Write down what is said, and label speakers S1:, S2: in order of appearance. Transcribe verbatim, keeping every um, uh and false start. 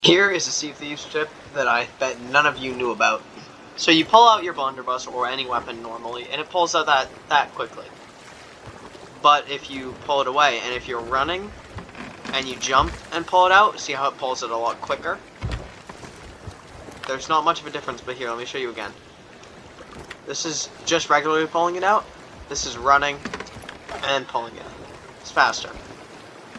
S1: Here is a Sea of Thieves tip that I bet none of you knew about. So you pull out your blunderbuss or any weapon normally, and it pulls out that, that quickly. But if you pull it away, and if you're running, and you jump and pull it out, see how it pulls it a lot quicker? There's not much of a difference, but here, let me show you again. This is just regularly pulling it out. This is running and pulling it. It's faster.